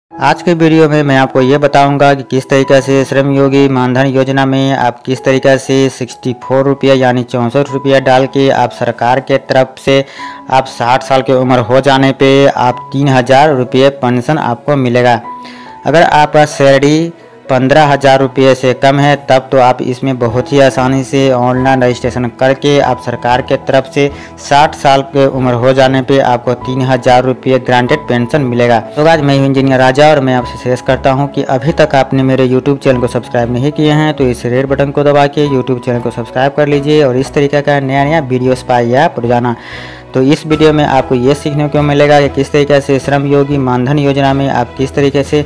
आज के वीडियो में मैं आपको ये बताऊंगा कि किस तरीके से श्रम योगी मानधन योजना में आप किस तरीके से 64 रुपये यानी 64 रुपया डाल के आप सरकार के तरफ से आप 60 साल की उम्र हो जाने पे आप 3000 रुपये पेंशन आपको मिलेगा। अगर आपका सैलरी 15,000 रुपये से कम है तब तो आप इसमें बहुत ही आसानी से ऑनलाइन रजिस्ट्रेशन करके आप सरकार के तरफ से 60 साल की उम्र हो जाने पे आपको 3000 रुपये ग्रांटेड पेंशन मिलेगा। तो आज मैं इंजीनियर राजा और मैं आपसे सजेस्ट करता हूं कि अभी तक आपने मेरे यूट्यूब चैनल को सब्सक्राइब नहीं किए हैं तो इस रेड बटन को दबा के यूट्यूब चैनल को सब्सक्राइब कर लीजिए और इस तरीके का नया नया वीडियोस पाइए आप रोजाना। तो इस वीडियो में आपको ये सीखने को मिलेगा कि किस तरीके से श्रम योगी मानधन योजना में आप किस तरीके से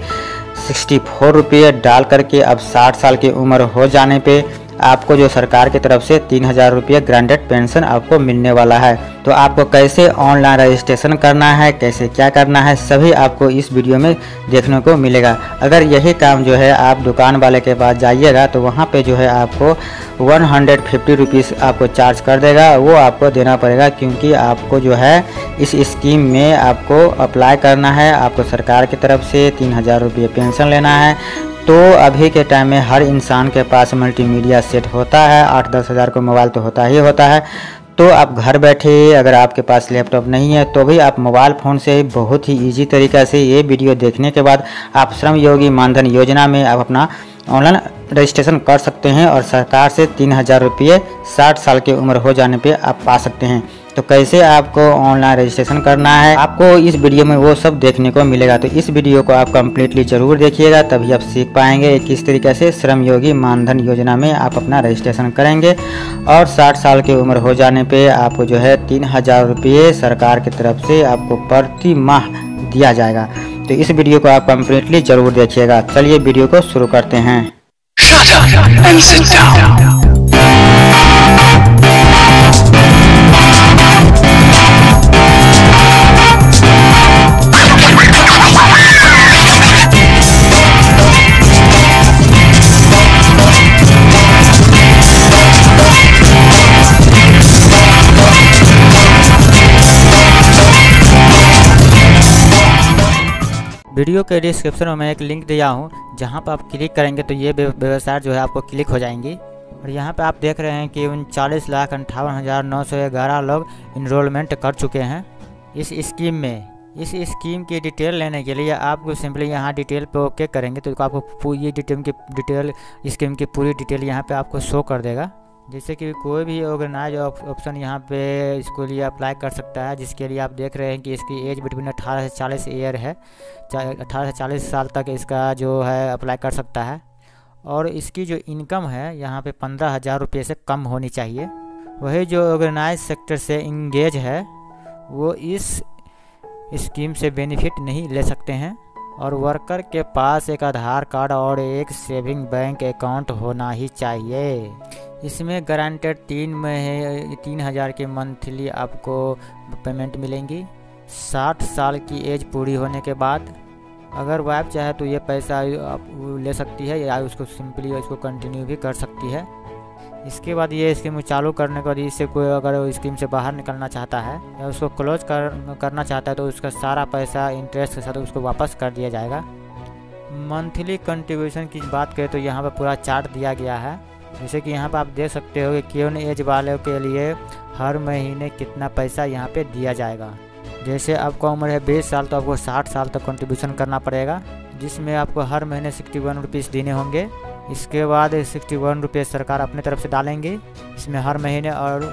64 रुपये डाल करके अब 60 साल की उम्र हो जाने पे आपको जो सरकार की तरफ से 3000 रुपये ग्रांटेड पेंशन आपको मिलने वाला है। तो आपको कैसे ऑनलाइन रजिस्ट्रेशन करना है, कैसे क्या करना है, सभी आपको इस वीडियो में देखने को मिलेगा। अगर यही काम जो है आप दुकान वाले के पास जाइएगा तो वहाँ पे जो है आपको 150 रुपीज़ आपको चार्ज कर देगा, वो आपको देना पड़ेगा क्योंकि आपको जो है इस स्कीम में आपको अप्लाई करना है। आपको सरकार की तरफ से 3000 रुपये पेंशन लेना है। तो अभी के टाइम में हर इंसान के पास मल्टीमीडिया सेट होता है, 8-10 हज़ार का मोबाइल तो होता ही होता है। तो आप घर बैठे अगर आपके पास लैपटॉप नहीं है तो भी आप मोबाइल फ़ोन से बहुत ही इजी तरीक़ा से ये वीडियो देखने के बाद आप श्रम योगी मानधन योजना में आप अपना ऑनलाइन रजिस्ट्रेशन कर सकते हैं और सरकार से 3000 रुपये 60 साल की उम्र हो जाने पे आप पा सकते हैं। तो कैसे आपको ऑनलाइन रजिस्ट्रेशन करना है आपको इस वीडियो में वो सब देखने को मिलेगा। तो इस वीडियो को आप कम्प्लीटली ज़रूर देखिएगा, तभी आप सीख पाएंगे किस तरीके से श्रम योगी मानधन योजना में आप अपना रजिस्ट्रेशन करेंगे और 60 साल की उम्र हो जाने पे आपको जो है 3000 रुपये सरकार की तरफ से आपको प्रति माह दिया जाएगा। तो इस वीडियो को आप कम्प्लीटली ज़रूर देखिएगा। चलिए वीडियो को शुरू करते हैं। Shut up and sit down. Video के डिस्क्रिप्शन में मैं एक लिंक दिया हूँ जहाँ पर आप क्लिक करेंगे तो ये वेबसाइट जो है आपको क्लिक हो जाएंगी और यहाँ पे आप देख रहे हैं कि 39,58,911 लोग इनरोलमेंट कर चुके हैं इस स्कीम में। इस स्कीम की डिटेल लेने के लिए आपको सिंपली यहाँ डिटेल पे ओके करेंगे तो आपको पूरी डिटेल स्कीम की पूरी डिटेल यहाँ पे आपको शो कर देगा। जैसे कि कोई भी ऑर्गेनाइज ऑप्शन यहाँ पे इसको लिए अप्लाई कर सकता है, जिसके लिए आप देख रहे हैं कि इसकी एज बिटवीन 18 से 40 ईयर है। 18 से 40 साल तक इसका जो है अप्लाई कर सकता है और इसकी जो इनकम है यहाँ पे 15,000 रुपये से कम होनी चाहिए। वही जो ऑर्गेनाइज सेक्टर से इंगेज है वो इस स्कीम से बेनिफिट नहीं ले सकते हैं और वर्कर के पास एक आधार कार्ड और एक सेविंग बैंक अकाउंट होना ही चाहिए। इसमें गारंटेड 3,000 की मंथली आपको पेमेंट मिलेंगी 60 साल की एज पूरी होने के बाद। अगर वाइफ चाहे तो ये पैसा आप ले सकती है या उसको सिंपली इसको कंटिन्यू भी कर सकती है। इसके बाद ये स्कीम चालू करने के बाद इससे कोई अगर स्कीम से बाहर निकलना चाहता है या उसको क्लोज करना चाहता है तो उसका सारा पैसा इंटरेस्ट के साथ उसको वापस कर दिया जाएगा। मंथली कंट्रीब्यूशन की बात करें तो यहाँ पर पूरा चार्ट दिया गया है। जैसे कि यहाँ पर आप देख सकते हो कि कौन एज वालों के लिए हर महीने कितना पैसा यहाँ पे दिया जाएगा। जैसे आपका उम्र है 20 साल तो आपको 60 साल तक कंट्रीब्यूशन करना पड़ेगा, जिसमें आपको हर महीने 61 रुपीज़ देने होंगे। इसके बाद 61 रुपये सरकार अपने तरफ से डालेंगे इसमें हर महीने और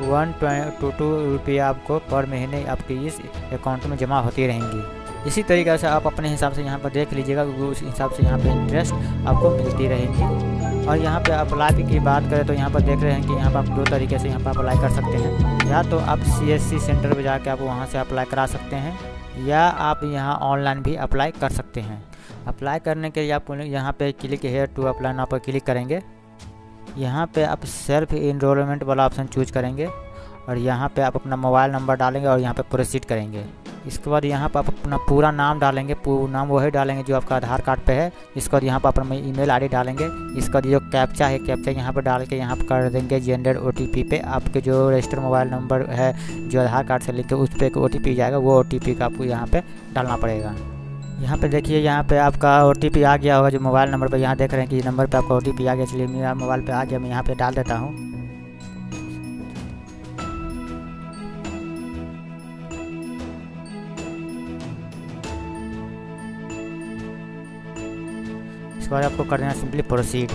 122 रुपये आपको पर महीने आपके इस अकाउंट में जमा होती रहेंगी। इसी तरीक़े से आप अपने हिसाब से यहाँ पर देख लीजिएगा, उस हिसाब से यहाँ पे इंटरेस्ट आपको मिलती रहेंगी। और यहाँ पे अप्लाई की बात करें तो यहाँ पर देख रहे हैं कि यहाँ पर आप 2 तरीके से यहाँ पर अप्लाई कर सकते हैं। या तो आप CSC सेंटर पर जाके आप वहाँ से अप्लाई करा सकते हैं या आप यहाँ ऑनलाइन भी अप्लाई कर सकते हैं। अप्लाई करने के लिए आप यहाँ पे click here to apply now पर क्लिक करेंगे। यहाँ पे आप सेल्फ इनरोलमेंट वाला ऑप्शन चूज करेंगे और यहाँ पे आप अपना मोबाइल नंबर डालेंगे और यहाँ पे प्रोसीड करेंगे। इसके बाद यहाँ पर आप अपना पूरा नाम डालेंगे, पूरा नाम वही डालेंगे जो आपका आधार कार्ड पे है। इसके बाद यहाँ पर अपना ईमेल आईडी डालेंगे। इसके बाद जो कैप्चा है कैप्चा यहाँ पर डाल के यहाँ पर कर देंगे जनरेट OTP पे। आपके जो रजिस्टर्ड मोबाइल नंबर है जो आधार कार्ड से लिखे उस पर एक OTP जाएगा, वो OTP का आपको यहाँ पे डालना पड़ेगा। यहाँ पे देखिए, यहाँ पे आपका OTP आ गया होगा जो मोबाइल नंबर पे, यहाँ देख रहे हैं कि नंबर पे आपका OTP आ गया। चलिए मेरा मोबाइल पे आ गया, मैं यहाँ पे डाल देता हूँ। इसके बाद आपको कर देना सिंपली प्रोसीड।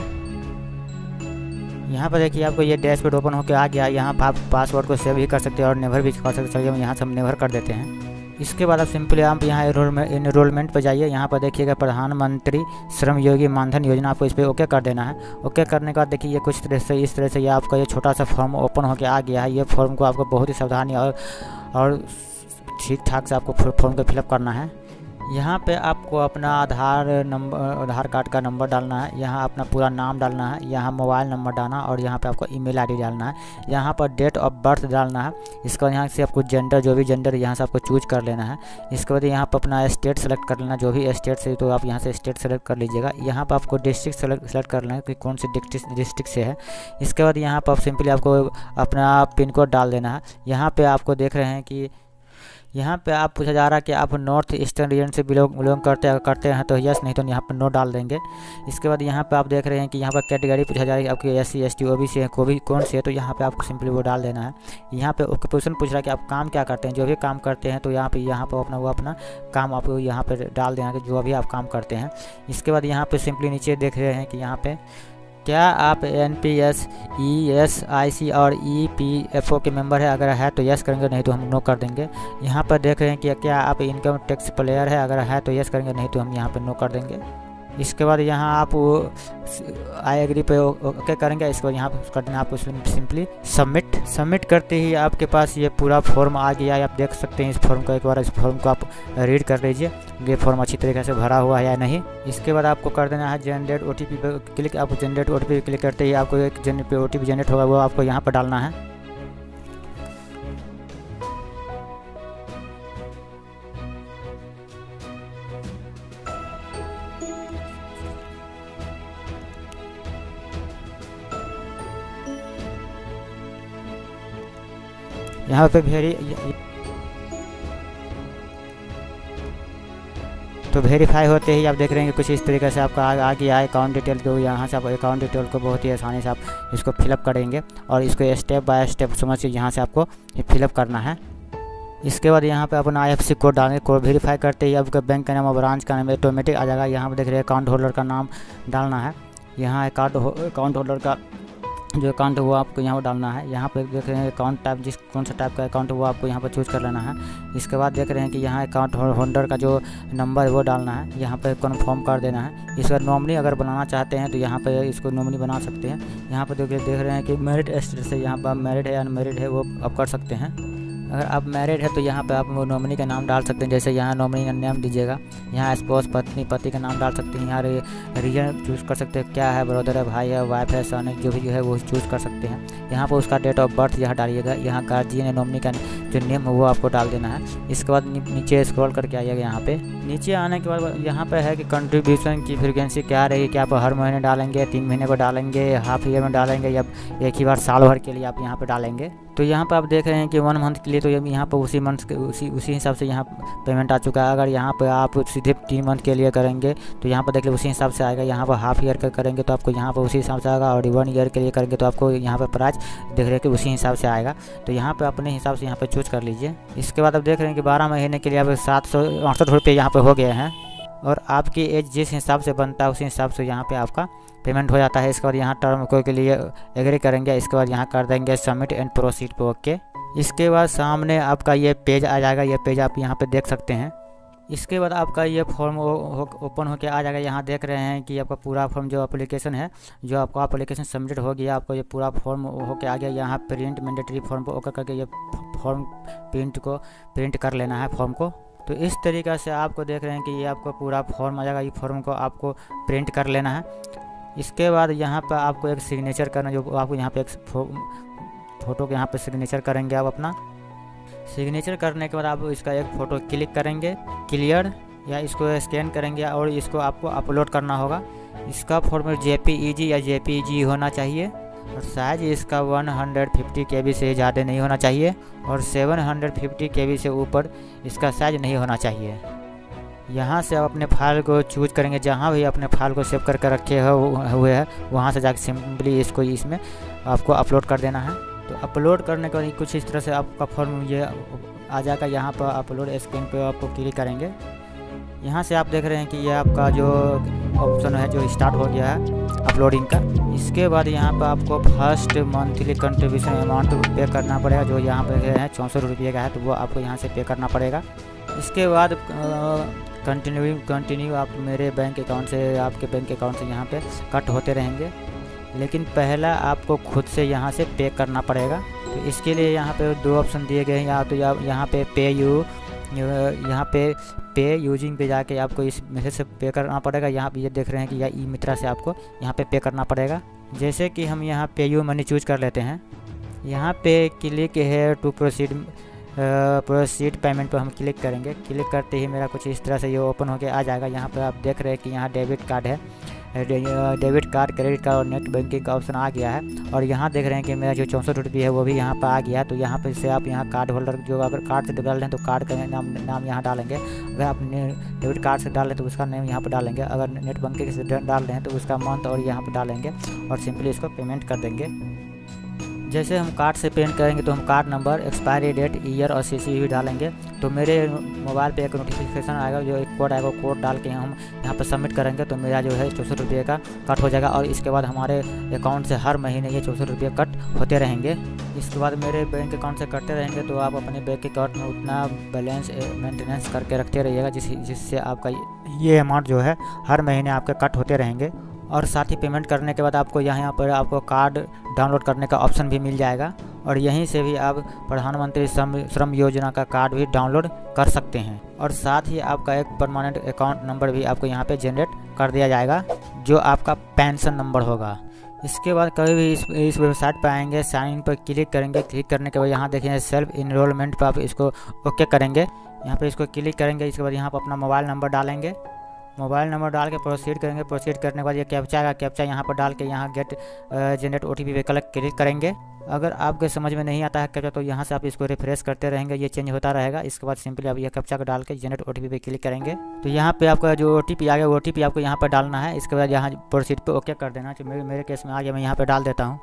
यहाँ पर देखिए आपको ये डैशबोर्ड ओपन होकर आ गया। यहाँ पर आप पासवर्ड को सेव भी कर सकते हैं और नेवर भी कर सकते हैं। चलिए यहाँ से हम नेवर कर देते हैं। इसके बाद आप सिंपली आप यहाँ एनरोलमेंट पर जाइए। यहाँ पर देखिएगा प्रधानमंत्री श्रम योगी मानधन योजना, आपको इस पर ओके कर देना है। ओके करने के बाद देखिए ये कुछ तरह से इस तरह से ये आपका ये छोटा सा फॉर्म ओपन होकर आ गया है। ये फॉर्म को आपको बहुत ही सावधानी और ठीक ठाक से आपको फॉर्म को फिलअप करना है। यहाँ पे आपको अपना आधार कार्ड का नंबर डालना है। यहाँ अपना पूरा नाम डालना है। यहाँ मोबाइल नंबर डालना और यहाँ पे आपको ईमेल आईडी डालना है। यहाँ पर डेट ऑफ बर्थ डालना है। इसके बाद यहाँ से आपको जेंडर, जो भी जेंडर यहाँ से आपको चूज कर लेना है। इसके बाद यहाँ पर अपना स्टेट सेलेक्ट कर लेना, जो भी स्टेट से, तो आप यहाँ से स्टेट सेलेक्ट कर लीजिएगा। यहाँ पर आपको डिस्ट्रिक्ट सेलेक्ट कर लेना है कि कौन सी डिस्ट्रिक्ट से है। इसके बाद यहाँ पर सिंपली आपको अपना पिन कोड डाल देना है। यहाँ पर आपको देख रहे हैं कि यहाँ पे आप पूछा जा रहा है कि आप नॉर्थ ईस्टर्न रीजन से बिलोंग करते हैं तो यस, नहीं तो यहाँ पर नो डाल देंगे। इसके बाद यहाँ पे आप देख रहे हैं कि यहाँ पर कैटेगरी पूछा जा रहा है आपकी SC ST OBC है, कौन सी है, तो यहाँ पे आपको सिंपली वो डाल देना है। यहाँ पे ऑक्यूपेशन पूछ रहा है कि आप काम क्या करते हैं, जो भी काम करते हैं तो यहाँ पर अपना काम आप यहाँ पर डाल देना कि जो भी आप काम करते हैं। इसके बाद यहाँ पर सिंपली नीचे देख रहे हैं कि यहाँ पर क्या आप NPS ESIC और EPFO के मेंबर है, अगर है तो यस करेंगे, नहीं तो हम नो कर देंगे। यहाँ पर देख रहे हैं कि क्या आप इनकम टैक्स प्लेयर है, अगर है तो यस करेंगे, नहीं तो हम यहाँ पर नो कर देंगे। इसके बाद यहाँ आप आई एग्री पे ओके करेंगे। इसके बाद यहाँ पर कर देना आपको सिंपली सबमिट करते ही आपके पास ये पूरा फॉर्म आ गया है। आप देख सकते हैं इस फॉर्म को, एक बार इस फॉर्म को आप रीड कर लीजिए, ये फॉर्म अच्छी तरीके से भरा हुआ है या नहीं। इसके बाद आपको कर देना है जनरेट OTP पे क्लिक। आप जनरेट OTP पे क्लिक करते ही आपको एक OTP जनरेट होगा, वो आपको यहाँ पर डालना है। यहाँ पे वेरीफाई होते ही आप देख रहे हैं कि कुछ इस तरीके से आपका आ गया है अकाउंट डिटेल। तो यहाँ से आप अकाउंट डिटेल को बहुत ही आसानी से आप इसको फिलअप करेंगे और इसको स्टेप बाय स्टेप समझ के यहाँ से आपको फिलअप करना है। इसके बाद यहाँ पे अपना IFSC कोड डालेंगे। कोड वेरीफाई करते ही आपका बैंक का नाम और ब्रांच का नाम ऑटोमेटिक आ जाएगा। यहाँ पर देख रहे हैं अकाउंट होल्डर का नाम डालना है। यहाँ अकाउंट होल्डर का जो अकाउंट है वो आपको यहाँ पर डालना है। यहाँ पे देख रहे हैं अकाउंट टाइप, कौन सा टाइप का अकाउंट है वो आपको यहाँ पर चूज़ कर लेना है। इसके बाद देख रहे हैं कि यहाँ अकाउंट होल्डर का जो नंबर है वो डालना है। यहाँ पे कन्फर्म कर देना है। इसका नॉमिनी अगर बनाना चाहते हैं तो यहाँ पे इसको नॉमिनी बना सकते हैं। यहाँ पर देख रहे हैं कि मैरिड स्टेटस है, यहाँ पर मैरिड है या अनमैरिड है वो आप कर सकते हैं। अगर आप मैरिड है तो यहाँ पे आप वो नॉमिनी का नाम डाल सकते हैं। जैसे यहाँ नॉमिनी का नाम दीजिएगा। यहाँ स्पोस पति का नाम डाल सकते हैं। यहाँ रीजन चूज़ कर सकते हैं, क्या है, ब्रदर है, भाई है, वाइफ है, सन है, जो भी है वो चूज़ कर सकते हैं। यहाँ पर उसका डेट ऑफ बर्थ यहाँ डालिएगा। यहाँ गार्जियन है, नॉमिनी का जो नेम है वो आपको डाल देना है। इसके बाद नीचे स्क्रॉल करके आइएगा। यहाँ पे नीचे आने के बाद यहाँ पे है कि कंट्रीब्यूशन की फ्रीक्वेंसी क्या रहेगी, क्या आप हर महीने डालेंगे, 3 महीने को डालेंगे, हाफ ईयर में डालेंगे या एक ही बार साल भर के लिए आप यहाँ पे डालेंगे। तो यहाँ पर आप देख रहे हैं कि 1 मंथ के लिए तो यहाँ पर उसी मंथ के उसी हिसाब से यहाँ पेमेंट आ चुका है। अगर यहाँ पर आप सीधे 3 मंथ के लिए करेंगे तो यहाँ पर देख लीजिए उसी हिसाब से आएगा। यहाँ पर हाफ ईयर का करेंगे तो आपको यहाँ पर उसी हिसाब से आएगा और 1 ईयर के लिए करेंगे तो आपको यहाँ पर प्राइस देख रहे हैं कि उसी हिसाब से आएगा। तो यहाँ पर अपने हिसाब से यहाँ पर चूज कर लीजिए। इसके बाद आप देख रहे हैं कि 12 महीने के लिए आप 768 रुपये यहाँ पर हो गए हैं और आपकी एज जिस हिसाब से बनता है उसी हिसाब से यहाँ पे आपका पेमेंट हो जाता है। इसके बाद यहाँ टर्म को के लिए एग्री करेंगे। इसके बाद यहाँ कर देंगे सबमिट एंड प्रोसीड पे ओके। इसके बाद सामने आपका ये पेज आ जाएगा। ये पेज आप यहाँ पे देख सकते हैं। इसके बाद आपका ये फॉर्म ओपन होकर आ जाएगा। यहाँ देख रहे हैं कि आपका पूरा फॉर्म जो एप्लीकेशन है, जो आपका एप्लीकेशन सबमिट हो गया, आपको ये पूरा फॉर्म होकर आ गया। यहाँ प्रिंट मैंडेटरी फॉर्म को ओके करके ये फॉर्म प्रिंट कर लेना है फॉर्म को। तो इस तरीक़े से आपको देख रहे हैं कि ये आपको पूरा फॉर्म आ जाएगा। ये फॉर्म को आपको प्रिंट कर लेना है। इसके बाद यहाँ पर आपको एक सिग्नेचर करना, जो आपको यहाँ पे एक फ़ोटो के यहाँ पे सिग्नेचर करेंगे। आप अपना सिग्नेचर करने के बाद आप इसका एक फ़ोटो क्लिक करेंगे क्लियर, या इसको स्कैन करेंगे और इसको आपको अपलोड करना होगा। इसका फॉर्मेट JPEG या JPG होना चाहिए और साइज़ इसका 150 KB से ज़्यादा नहीं होना चाहिए और 750 KB से ऊपर इसका साइज़ नहीं होना चाहिए। यहाँ से आप अपने फाइल को चूज करेंगे, जहाँ भी अपने फाइल को सेव करके रखे हुए हैं वहाँ से जाकर सिंपली इसको इसमें आपको अपलोड कर देना है। तो अपलोड करने के बाद कुछ इस तरह से आपका फॉर्म ये आ जाएगा। यहाँ पर अपलोड स्क्रीन पे आपको क्लिक करेंगे। यहाँ से आप देख रहे हैं कि ये आपका जो ऑप्शन है जो स्टार्ट हो गया है अपलोडिंग का। इसके बाद यहाँ पर आपको फर्स्ट मंथली कंट्रीब्यूशन अमाउंट पे करना पड़ेगा, जो यहाँ पे है 64 रुपये का है, तो वो आपको यहाँ से पे करना पड़ेगा। इसके बाद कंटिन्यू आप मेरे बैंक अकाउंट से, आपके बैंक अकाउंट से यहाँ पे कट होते रहेंगे, लेकिन पहला आपको खुद से यहाँ से पे करना पड़ेगा। तो इसके लिए यहाँ पे 2 ऑप्शन दिए गए हैं। या तो यहाँ पे पे यूजिंग पे जाके आपको इस मैसेज से पे करना पड़ेगा। यहाँ पे ये देख रहे हैं कि या ई मित्रा से आपको यहाँ पे करना पड़ेगा। जैसे कि हम यहाँ पे यू मनी चूज कर लेते हैं। यहाँ पे क्लिक है टू प्रोसीड पेमेंट पर हम क्लिक करेंगे। क्लिक करते ही मेरा कुछ इस तरह से ये ओपन होके आ जाएगा। यहाँ पर आप देख रहे हैं कि यहाँ डेबिट कार्ड है, डेबिट कार्ड, क्रेडिट कार्ड और नेट बैंकिंग का ऑप्शन आ गया है। और यहाँ देख रहे हैं कि मेरा जो 64 रुपये है वो भी यहाँ पर आ गया। तो यहाँ पर से आप यहाँ कार्ड होल्डर जो अगर कार्ड से डाल रहे हैं तो कार्ड का नाम यहाँ डालेंगे। अगर आप डेबिट कार्ड से डाल रहे हैं तो उसका नेम यहाँ पर डालेंगे। अगर नेट बैंकिंग से डाल रहे हैं तो उसका मंथ और यहाँ पर डालेंगे और सिंपली इसको पेमेंट कर देंगे। जैसे हम कार्ड से पेमेंट करेंगे तो हम card number, expiry date, year और CCV डालेंगे। तो मेरे मोबाइल पे एक नोटिफिकेशन आएगा, जो एक कोड आएगा, कोड डाल के हम यहाँ पर सबमिट करेंगे तो मेरा जो है 64 रुपये का कट हो जाएगा। और इसके बाद हमारे अकाउंट से हर महीने ये 64 रुपये कट होते रहेंगे। इसके बाद मेरे बैंक अकाउंट से कटते रहेंगे तो आप अपने बैंक अकाउंट में उतना बैलेंस मेंटेनेंस करके रखते रहिएगा जिससे आपका ये अमाउंट जो है हर महीने आपके कट होते रहेंगे। और साथ ही पेमेंट करने के बाद आपको यहाँ पर आपको कार्ड डाउनलोड करने का ऑप्शन भी मिल जाएगा। और यहीं से भी आप प्रधानमंत्री श्रम योजना का कार्ड भी डाउनलोड कर सकते हैं। और साथ ही आपका एक परमानेंट अकाउंट नंबर भी आपको यहाँ पे जनरेट कर दिया जाएगा, जो आपका पेंशन नंबर होगा। इसके बाद कभी भी इस वेबसाइट पर आएंगे, साइन इन पर क्लिक करेंगे। क्लिक करने के बाद यहाँ देखेंगे सेल्फ इनरोलमेंट पर आप इसको ओके करेंगे। यहाँ पर इसको क्लिक करेंगे। इसके बाद यहाँ पर अपना मोबाइल नंबर डालेंगे। मोबाइल नंबर डाल के प्रोसीड करेंगे। प्रोसीड करने के बाद ये कैप्चा का कैप्चा यहाँ पर डाल के यहाँ गेट जनरेट OTP पे क्लिक करेंगे। अगर आपके समझ में नहीं आता है कैप्चा तो यहाँ से आप इसको रिफ्रेश करते रहेंगे, ये चेंज होता रहेगा। इसके बाद सिंपली आप ये कैप्चा को डाल के जनरेट OTP पे क्लिक करेंगे। तो यहाँ पे आपका जो OTP आ गया OTP आपको यहाँ पर डालना है। इसके बाद यहाँ प्रोसीड पे ओके कर देना। तो मेरे केस में आ गया, मैं यहाँ पर डाल देता हूँ।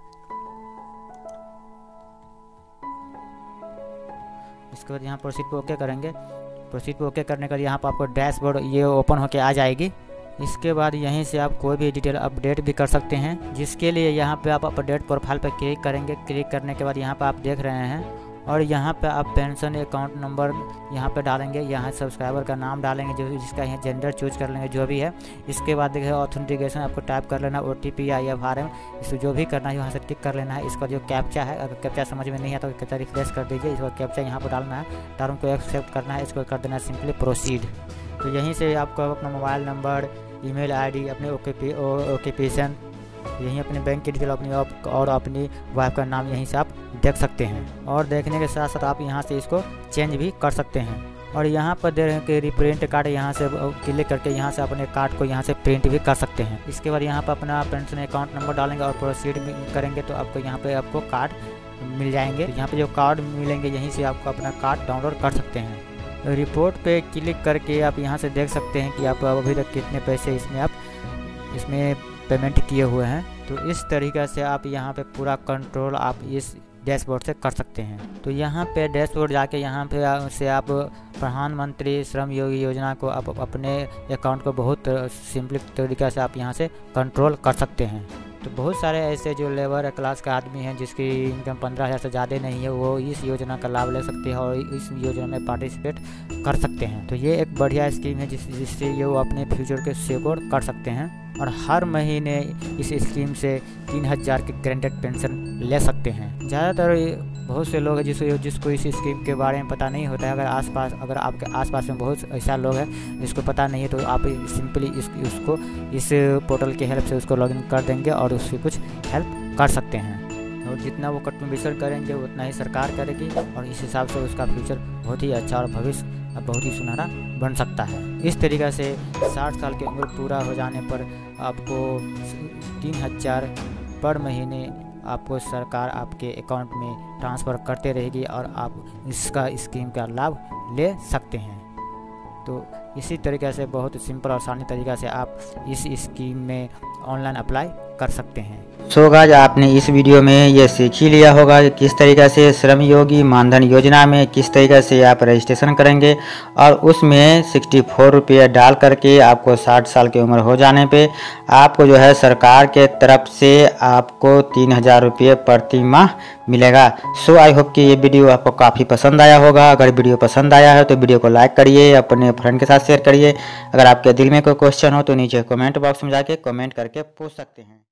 इसके बाद यहाँ प्रोसीड पे ओके करेंगे। प्रोसीड पे ओके करने के बाद यहाँ पर आपको डैशबोर्ड ये ओपन होके आ जाएगी। इसके बाद यहीं से आप कोई भी डिटेल अपडेट भी कर सकते हैं, जिसके लिए यहाँ पे आप अपडेट प्रोफाइल पे क्लिक करेंगे। क्लिक करने के बाद यहाँ पे आप देख रहे हैं और यहाँ पे आप पेंशन अकाउंट नंबर यहाँ पे डालेंगे। यहाँ सब्सक्राइबर का नाम डालेंगे, जो जिसका यहाँ जेंडर चूज कर लेंगे जो भी है। इसके बाद देखिए ऑथेंटिकेशन आपको टाइप कर लेना, OTP या FRM इसको जो भी करना है यहाँ से टिक कर लेना है। इसका जो कैप्चा है, अगर कैप्चा समझ में नहीं आता तो कैप्चा रिफ्रेश कर दीजिए। इसको कैप्चा यहाँ पर डालना है, टर्म को एक्सेप्ट करना है, इसको कर देना है सिंपली प्रोसीड। तो यहीं से आपको अपना मोबाइल नंबर, ईमेल ID, अपने ओक्यूपेशन, यहीं अपने बैंक की डिटेल अपनी और अपनी वाइफ का नाम यहीं से आप देख सकते हैं। और देखने के साथ साथ आप यहाँ से इसको चेंज भी कर सकते हैं। और यहाँ पर दे रहे हैं कि रिप्रिंट कार्ड, यहाँ से क्लिक करके यहाँ से अपने कार्ड को यहाँ से प्रिंट भी कर सकते हैं। इसके बाद यहाँ पर अपना पेंशन अकाउंट नंबर डालेंगे और प्रोसीड करेंगे तो आपको यहाँ पे आपको कार्ड मिल जाएंगे। यहाँ पे जो कार्ड मिलेंगे यहीं से आपको अपना कार्ड डाउनलोड कर सकते हैं। रिपोर्ट पे क्लिक करके आप यहाँ से देख सकते हैं कि आप अभी तक कितने पैसे इसमें पेमेंट किए हुए हैं। तो इस तरीक़े से आप यहाँ पे पूरा कंट्रोल आप इस डैशबोर्ड से कर सकते हैं। तो यहाँ पे डैशबोर्ड जाके यहाँ पे से आप प्रधानमंत्री श्रम योगी योजना को आप अपने अकाउंट को बहुत सिंपल तरीक़े से आप यहाँ से कंट्रोल कर सकते हैं। तो बहुत सारे ऐसे जो लेबर क्लास का आदमी हैं जिसकी इनकम 15,000 से ज़्यादा नहीं है, वो इस योजना का लाभ ले सकते हैं और इस योजना में पार्टिसिपेट कर सकते हैं। तो ये एक बढ़िया स्कीम है जिससे ये वो अपने फ्यूचर के सिक्योर कर सकते हैं। और हर महीने इस स्कीम से 3,000 की गारंटेड पेंशन ले सकते हैं। ज़्यादातर बहुत से लोग हैं जिसको इस स्कीम के बारे में पता नहीं होता है। अगर आपके आसपास में बहुत ऐसा लोग हैं जिसको पता नहीं है तो आप सिंपली उसको इस पोर्टल के हेल्प से उसको लॉगिन कर देंगे और उसकी कुछ हेल्प कर सकते हैं। और जितना वो कंट्रीब्यूशन करेंगे उतना ही सरकार करेगी और इस हिसाब से उसका फ्यूचर बहुत ही अच्छा और भविष्य बहुत ही सुनहरा बन सकता है। इस तरीक़े से 60 साल की उम्र पूरा हो जाने पर आपको 3,000 पर महीने आपको सरकार आपके अकाउंट में ट्रांसफ़र करते रहेगी और आप इसका स्कीम का लाभ ले सकते हैं। तो इसी तरीके से बहुत सिंपल और आसानी तरीक़ा से आप इस स्कीम में ऑनलाइन अप्लाई कर सकते हैं। सो गाइस, आपने इस वीडियो में ये सीख ही लिया होगा कि किस तरीक़े से श्रम योगी मानधन योजना में किस तरीक़े से आप रजिस्ट्रेशन करेंगे और उसमें 64 रुपये डाल करके आपको 60 साल की उम्र हो जाने पे आपको जो है सरकार के तरफ से आपको 3000 रुपये प्रति माह मिलेगा। सो आई होप कि ये वीडियो आपको काफ़ी पसंद आया होगा। अगर वीडियो पसंद आया है तो वीडियो को लाइक करिए, अपने फ्रेंड के साथ शेयर करिए। अगर आपके दिल में कोई क्वेश्चन हो तो नीचे कमेंट बॉक्स में जाके कमेंट करके पूछ सकते हैं।